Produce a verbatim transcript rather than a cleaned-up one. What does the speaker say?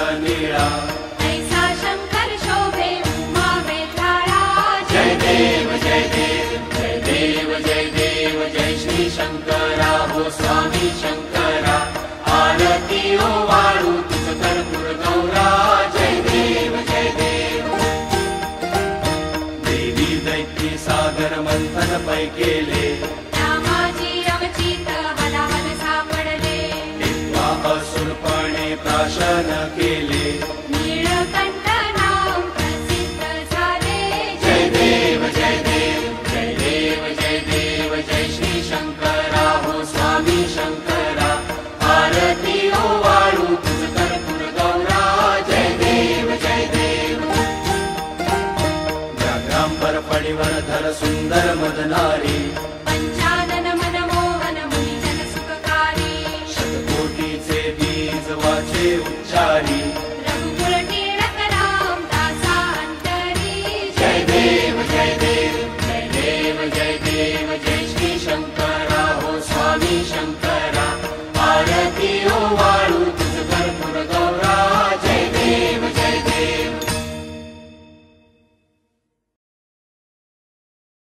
निळा ऐसा शंकर शोभे उमा वेताळा जय देव जय देव जय देव जय देव जय श्री शंकरा हो स्वामी शंकरा आरती ओ वाळू तुझ कर्पूर गौरा जय देव जय देव देवी दैत्य सागर मंथन पै केले रामाजी रमचित हलाहल सापडले असुरपणे प्राशन केले नीळकंठ नाम प्रसिद्ध झाले जय देव जय देव जय देव जय देव जय श्री शंकरा हो स्वामी शंकरा आरती ओ वाळू तुझ कर्पूर गौरा जय देव जय देव व्याघ्रांबर फळीवर धर सुंदर मदनारी पंचानन मनमोहन मुनिजन सुखकारी शतकोटीचे बीज वाचे उच्चारी